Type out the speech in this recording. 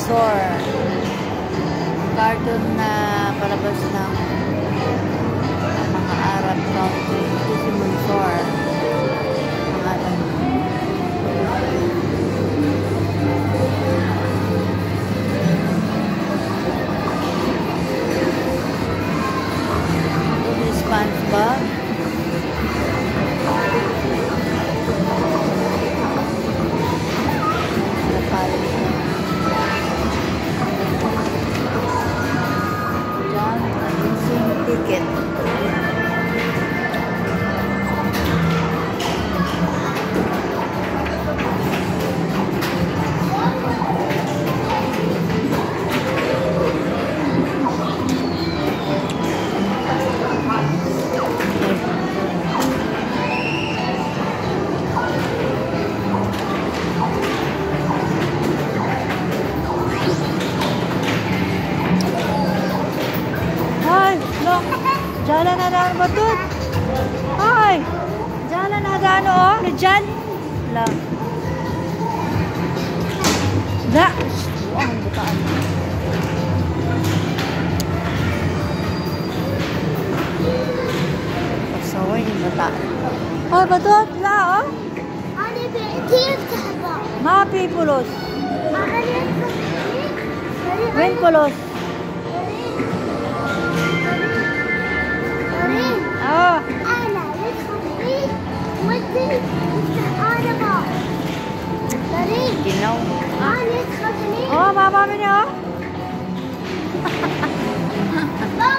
Store. Cartoon na palabas ng mga Arab country. Ito si Munsor. Pangalan. Ito si SpongeBob. Ticket. Jalan ada betul. Hai. Jalan ada oh, hujan. Lah. Dah. Wah, bukaan. Pasaway yung bata. Oh, betul lah oh. Ani betul kahba. Mapi pulos. Wen pulos. Oh. أنا للخبري ودي السحارة طريق Ginaw. أنا للخبري Oh, mama mo niyo. ما